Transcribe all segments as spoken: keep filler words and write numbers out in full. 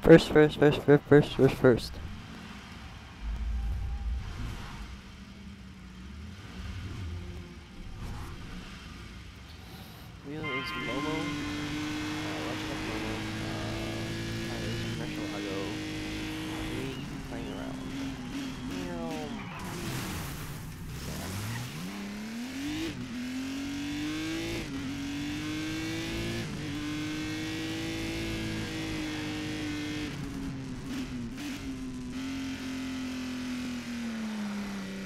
First, first, first, first, first, first, first. Wheel is Momo. Uh, Legend of Momo. Uh, Fire is Commercial Hago. Three, playing around. Meow.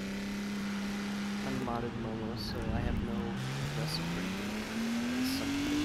Unmodded Momo, so I have no recipe. Something.